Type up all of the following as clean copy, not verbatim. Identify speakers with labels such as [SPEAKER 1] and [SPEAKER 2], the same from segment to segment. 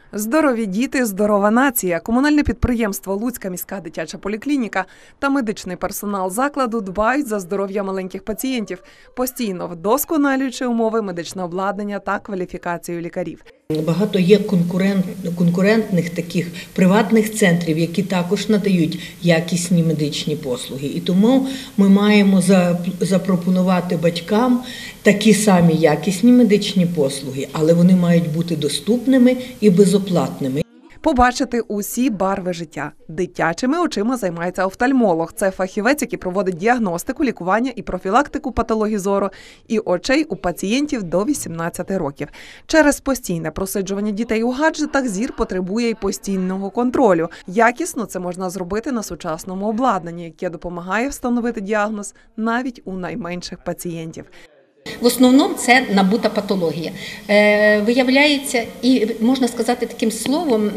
[SPEAKER 1] Здорові діти – здорова нація. Комунальне підприємство «Луцька міська дитяча поліклініка» та медичний персонал закладу дбають за здоров'я маленьких пацієнтів, постійно вдосконалюючи умови медичного обладнання та кваліфікацію лікарів.
[SPEAKER 2] Багато є конкурентних таких приватних центрів, які також надають якісні медичні послуги. І тому ми маємо запропонувати батькам такі самі якісні медичні послуги, але вони мають бути доступними і безоплатними.
[SPEAKER 1] Побачити усі барви життя. Дитячими очима займається офтальмолог. Це фахівець, який проводить діагностику, лікування і профілактику патологій зору і очей у пацієнтів до 18 років. Через постійне просиджування дітей у гаджетах зір потребує й постійного контролю. Якісно це можна зробити на сучасному обладнанні, яке допомагає встановити діагноз навіть у найменших пацієнтів.
[SPEAKER 3] В основному це набута патологія. Виявляється, і можна сказати таким словом,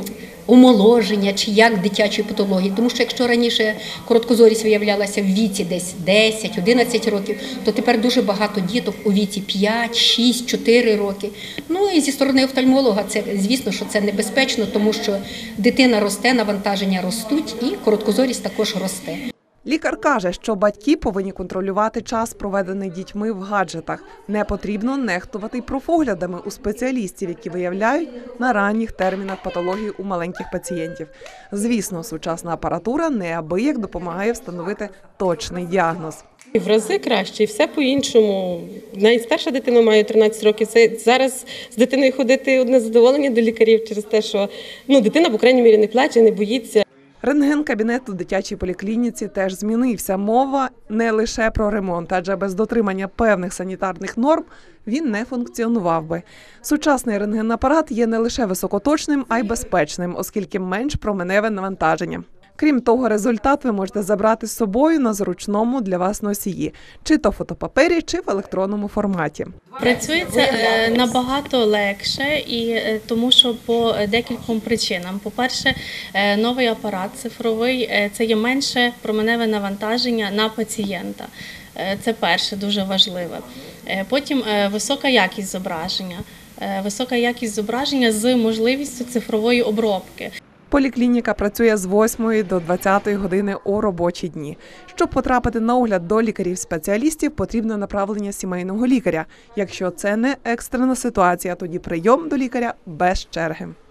[SPEAKER 3] омоложення чи як дитячої патології. Тому що якщо раніше короткозорість виявлялася в віці десь 10-11 років, то тепер дуже багато діток у віці 5, 6, 4 роки. Ну і зі сторони офтальмолога, це, звісно, що це небезпечно, тому що дитина росте, навантаження ростуть і короткозорість також росте.
[SPEAKER 1] Лікар каже, що батьки повинні контролювати час, проведений дітьми в гаджетах. Не потрібно нехтувати й профоглядами у спеціалістів, які виявляють на ранніх термінах патології у маленьких пацієнтів. Звісно, сучасна апаратура неабияк допомагає встановити точний діагноз.
[SPEAKER 4] В рази краще, і все по-іншому. Найстарша дитина має 13 років. Це зараз з дитиною ходити одне задоволення до лікарів через те, що дитина, по крайній мірі, не плаче, не боїться.
[SPEAKER 1] Рентген-кабінет у дитячій поліклініці теж змінився. Мова не лише про ремонт, адже без дотримання певних санітарних норм він не функціонував би. Сучасний рентген-апарат є не лише високоточним, а й безпечним, оскільки менш променеве навантаження. Крім того, результат ви можете забрати з собою на зручному для вас носії, чи то фотопапері, чи в електронному форматі.
[SPEAKER 5] Працює це набагато легше, і тому що по декільком причинам. По-перше, новий апарат цифровий – це є менше променеве навантаження на пацієнта. Це перше, дуже важливе. Потім висока якість зображення. Висока якість зображення з можливістю цифрової обробки.
[SPEAKER 1] Поліклініка працює з 8 до 20 години у робочі дні. Щоб потрапити на огляд до лікарів-спеціалістів, потрібне направлення сімейного лікаря. Якщо це не екстрена ситуація, тоді прийом до лікаря без черги.